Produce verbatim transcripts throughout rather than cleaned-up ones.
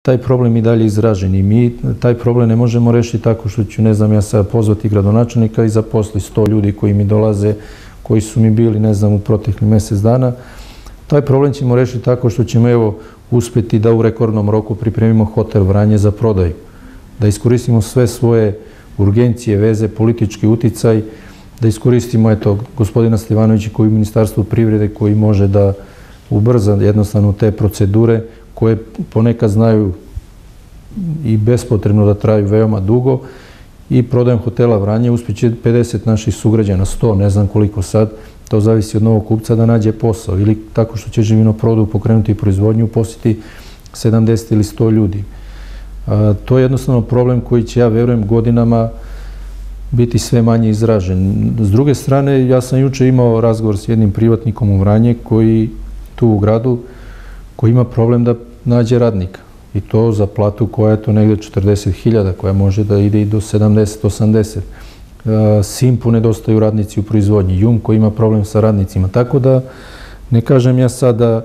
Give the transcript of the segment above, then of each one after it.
taj problem i dalje izražen i mi taj problem ne možemo rešiti tako što ću, ne znam, ja sad pozvati gradonačelnika i zaposli sto ljudi koji mi dolaze, koji su mi bili, ne znam, u proteklih mjesec dana. Taj problem ćemo rešiti tako što ćemo, evo, uspjeti da u rekordnom roku pripremimo hotel Vranje za prodaju, da iskoristimo sve svoje urgencije, veze, politički uticaj, da iskoristimo, eto, gospodina Stevanovića koji je u Ministarstvu privrede, koji može da ubrza jednostavno te procedure koje ponekad znaju i bespotrebno da traju veoma dugo, i prodajom hotela Vranje uspjeće pedeset naših sugrađana, sto, ne znam koliko sad, to zavisi od novog kupca da nađe posao, ili tako što će Živinoprodu pokrenuti proizvodnju, uposliti sedamdeset ili sto ljudi. To je jednostavno problem koji će, ja verujem, godinama biti sve manje izražen. S druge strane, ja sam juče imao razgovor s jednim privatnikom u Vranje koji tu u gradu, koji ima problem da nađe radnika. I to za platu koja je to negdje četrdeset hiljada, koja može da ide i do sedamdeset osamdeset. Simpu nedostaju radnici u proizvodnji, Jumko ima problem sa radnicima. Tako da, ne kažem ja sad da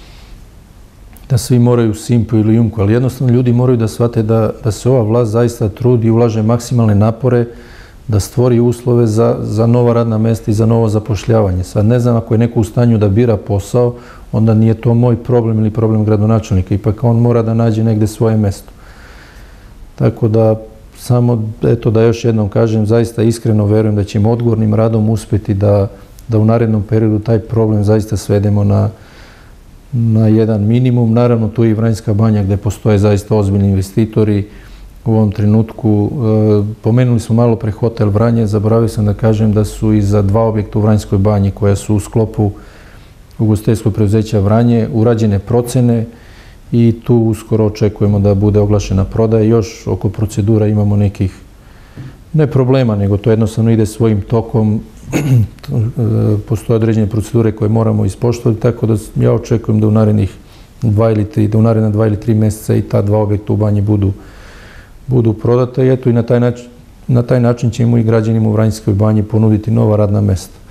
da svi moraju Simpu ili Jumku, ali jednostavno ljudi moraju da shvate da, da se ova vlast zaista trudi i ulaže maksimalne napore da stvori uslove za, za nova radna mesta i za novo zapošljavanje. Sad ne znam, ako je neko u stanju da bira posao, onda nije to moj problem ili problem gradonačelnika. Ipak on mora da nađe negde svoje mesto. Tako da, samo eto da još jednom kažem, zaista iskreno verujem da ćemo odgovornim radom uspjeti da, da u narednom periodu taj problem zaista svedemo na, na jedan minimum. Naravno, tu je i Vranjska banja gde postoje zaista ozbiljni investitori. U ovom trenutku, e, pomenuli smo malo pre hotel Vranje, zaboravio sam da kažem da su i za dva objekta u Vranjskoj banji koja su u sklopu ugostiteljskog preduzeća Vranje urađene procene i tu uskoro očekujemo da bude oglašena prodaja. Još oko procedura imamo nekih, ne problema, nego to jednostavno ide svojim tokom. Postoje određene procedure koje moramo ispoštovati, tako da ja očekujem da u narednih dva ili tri, da u naredna dva ili tri mjeseca i ta dva objekta u banji budu budu prodata i eto i na taj način, na taj način ćemo i građanima u Vranjskoj banji ponuditi nova radna mesta.